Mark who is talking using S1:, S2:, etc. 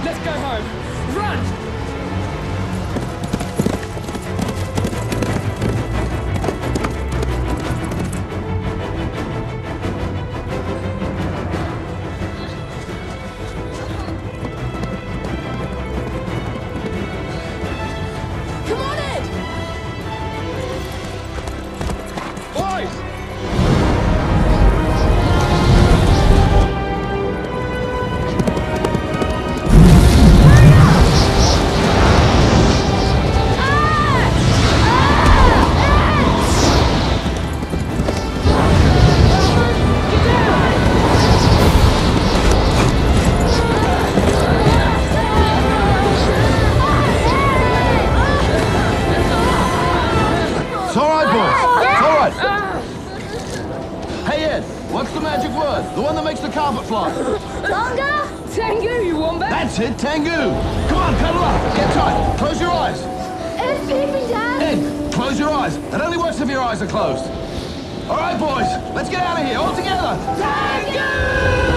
S1: Let's go home. Run!
S2: What's the magic word? The one that makes the carpet fly?
S3: Tonga?
S1: Tengu, you wombat!
S2: That's it, Tengu! Come on, cuddle up! Get tight! Close your eyes!
S3: It's peeping, Dad!
S2: Ed, close your eyes! It only works if your eyes are closed. All right, boys, let's get out of here, all together!
S1: Tengu!